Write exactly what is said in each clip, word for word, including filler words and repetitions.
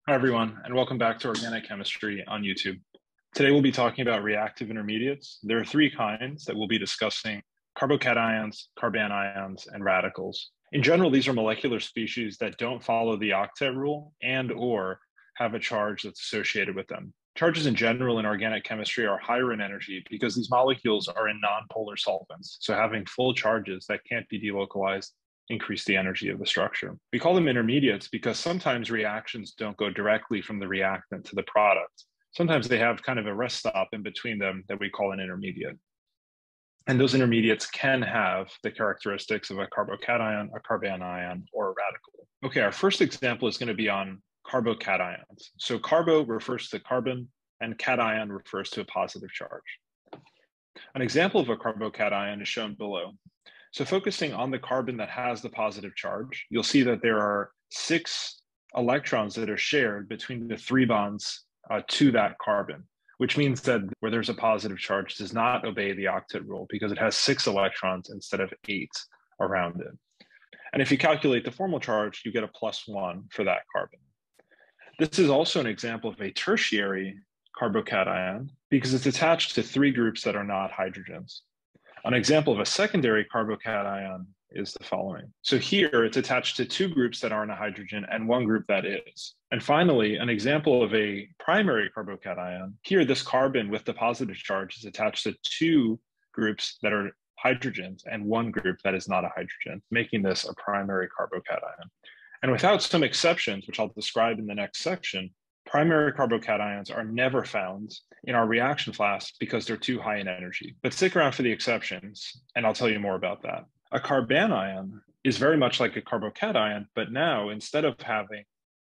Hi, everyone, and welcome back to Organic Chemistry on YouTube. Today, we'll be talking about reactive intermediates. There are three kinds that we'll be discussing: carbocations, carbanions, and radicals. In general, these are molecular species that don't follow the octet rule and or have a charge that's associated with them. Charges in general in organic chemistry are higher in energy because these molecules are in nonpolar solvents, so having full charges that can't be delocalized increase the energy of the structure. We call them intermediates because sometimes reactions don't go directly from the reactant to the product. Sometimes they have kind of a rest stop in between them that we call an intermediate. And those intermediates can have the characteristics of a carbocation, a carbanion, or a radical. Okay, our first example is going to be on carbocations. So carbo refers to carbon and cation refers to a positive charge. An example of a carbocation is shown below. So focusing on the carbon that has the positive charge, you'll see that there are six electrons that are shared between the three bonds uh, to that carbon, which means that where there's a positive charge does not obey the octet rule because it has six electrons instead of eight around it. And if you calculate the formal charge, you get a plus one for that carbon. This is also an example of a tertiary carbocation because it's attached to three groups that are not hydrogens. An example of a secondary carbocation is the following. So here it's attached to two groups that aren't a hydrogen and one group that is. And finally, an example of a primary carbocation. Here, this carbon with the positive charge is attached to two groups that are hydrogens and one group that is not a hydrogen, making this a primary carbocation. And without some exceptions, which I'll describe in the next section, primary carbocations are never found in our reaction flask because they're too high in energy. But stick around for the exceptions, and I'll tell you more about that. A carbanion is very much like a carbocation, but now instead of having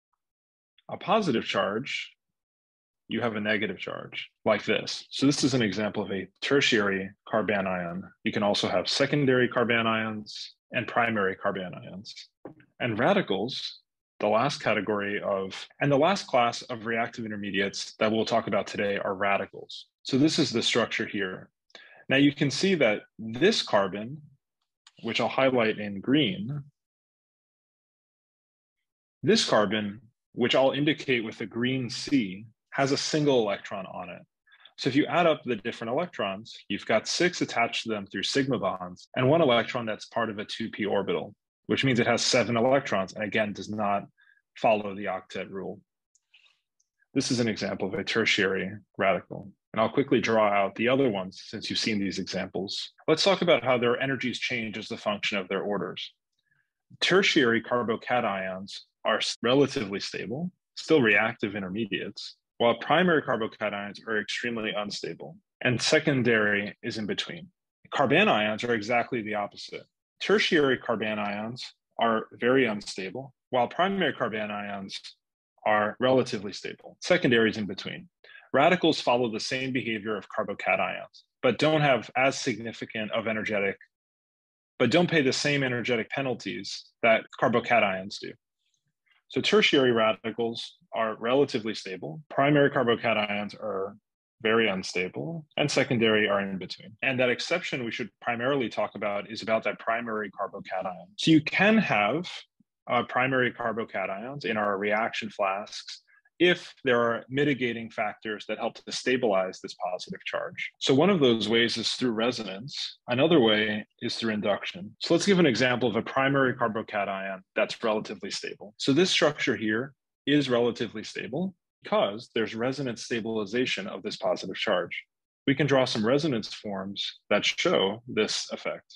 a positive charge, you have a negative charge like this. So this is an example of a tertiary carbanion. You can also have secondary carbanions and primary carbanions. And radicals, the last category of, and the last class of reactive intermediates that we'll talk about today are radicals. So this is the structure here. Now you can see that this carbon, which I'll highlight in green, this carbon, which I'll indicate with a green C, has a single electron on it. So if you add up the different electrons, you've got six attached to them through sigma bonds and one electron that's part of a two p orbital, which means it has seven electrons and again does not follow the octet rule. This is an example of a tertiary radical. And I'll quickly draw out the other ones since you've seen these examples. Let's talk about how their energies change as the function of their orders. Tertiary carbocations are relatively stable, still reactive intermediates, while primary carbocations are extremely unstable, and secondary is in between. Carbanions are exactly the opposite. Tertiary carbanions are very unstable, while primary carbanions are relatively stable. Secondary is in between. Radicals follow the same behavior of carbocations, but don't have as significant of energetic, but don't pay the same energetic penalties that carbocations do. So tertiary radicals are relatively stable. Primary carbocations are very unstable, and secondary are in between. And that exception we should primarily talk about is about that primary carbocation. So you can have uh, primary carbocations in our reaction flasks if there are mitigating factors that help to stabilize this positive charge. So one of those ways is through resonance. Another way is through induction. So let's give an example of a primary carbocation that's relatively stable. So this structure here is relatively stable because there's resonance stabilization of this positive charge. We can draw some resonance forms that show this effect.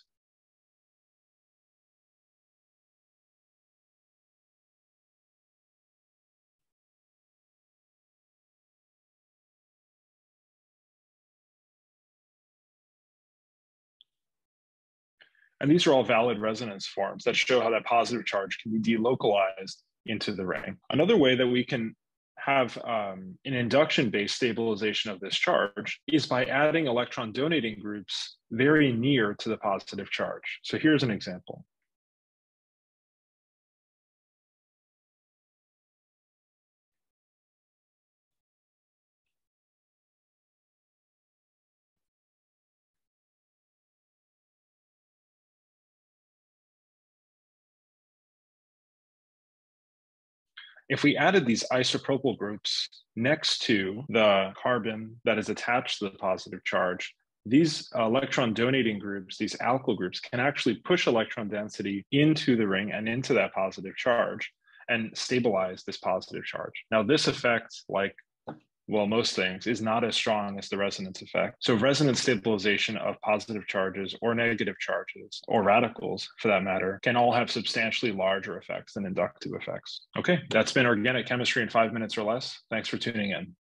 And these are all valid resonance forms that show how that positive charge can be delocalized into the ring. Another way that we can have um, an induction-based stabilization of this charge is by adding electron donating groups very near to the positive charge. So here's an example. If we added these isopropyl groups next to the carbon that is attached to the positive charge, these electron donating groups, these alkyl groups, can actually push electron density into the ring and into that positive charge and stabilize this positive charge. Now, this effect, like well, most things, is not as strong as the resonance effect. So resonance stabilization of positive charges or negative charges, or radicals for that matter, can all have substantially larger effects than inductive effects. Okay, that's been organic chemistry in five minutes or less. Thanks for tuning in.